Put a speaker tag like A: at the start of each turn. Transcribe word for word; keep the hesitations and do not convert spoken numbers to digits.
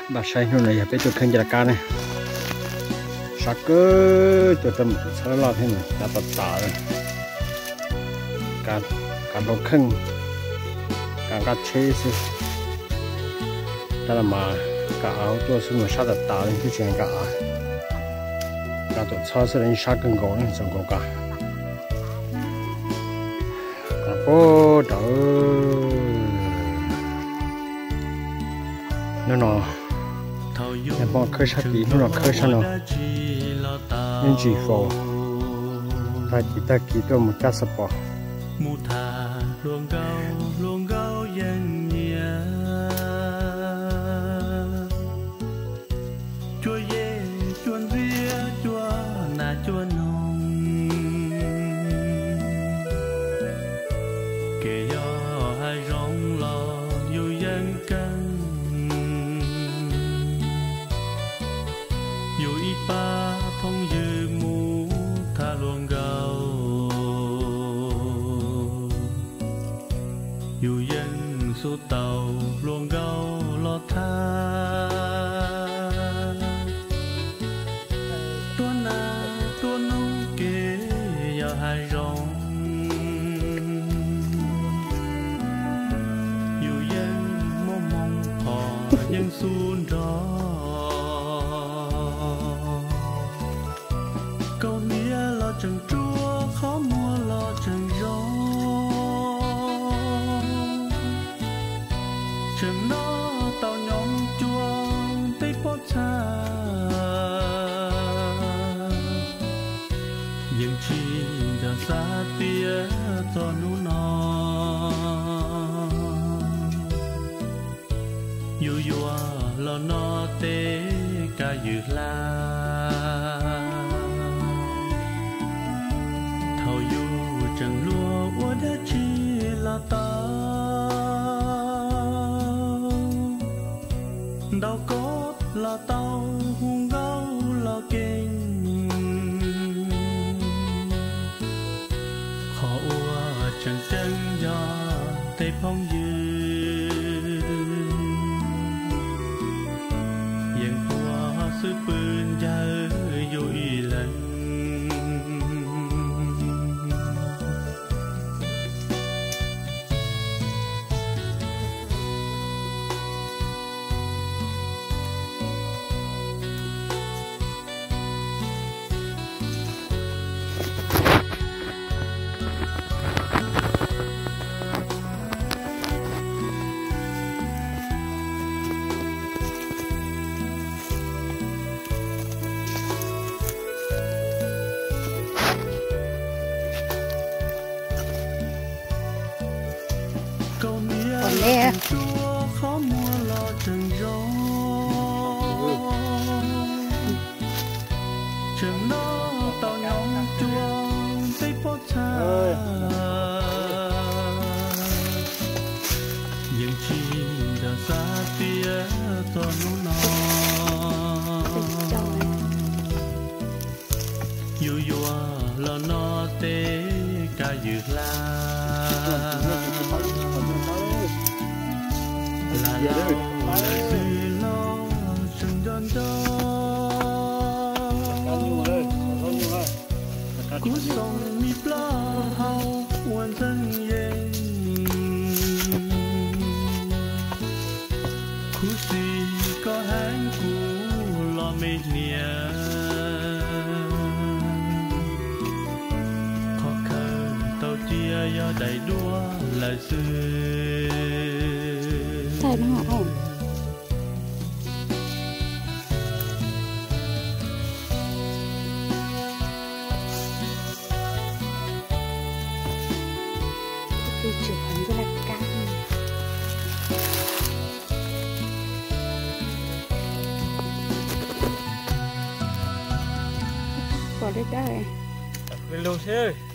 A: bà say nó này phải cho khăn cá này sắc cơ cho tâm sao lo thế này đã tập tạ rồi cá cá đồ khăn cá cá chế xí đó là mà cá áo tôi xin mà sát tập tạ lên cái chuyện cá cá tôi cho sẽ lên sát cân gỗ lên xong cá cá bố đỡ nó nó em bỏ khơi sát tí nó khơi sát nó nên chỉ phô ta chỉ ta chỉ tôi một chút sập bỏ
B: tàu luồng gâu lo tha tua na tua nông kê giờ hai rong dù dân mong mong họ dân xuân đó câu mía lo trần chua khó mua lo trần gió chừng nó tàu nhóm chua tới phố xa những chi đã xa tia cho nụ nọ dù dù lo nó tế cả dự la thầu dù chẳng lúa úa đã chi là ta đâu có là tao hung gấu là kinh khó ua chẳng chân do tay phong dư yên qua sưปืน giờ vui lần
C: nè
B: khó mua lo trần gió chừng nó tàu nhóm chua tới phố xa những chi đã xa tia cho nụ nọ dù dù lo nó tế cả dự la là lâu lời gì lo chừng đơn đó cú sông mi pla hao hoàn thân yên cú si có hang cú lo mê nia khó khăn tàu chia do đầy đua lời xưa
C: sai nó không tôi chụp hình rất là căng bỏ đây đây
A: lên luôn xe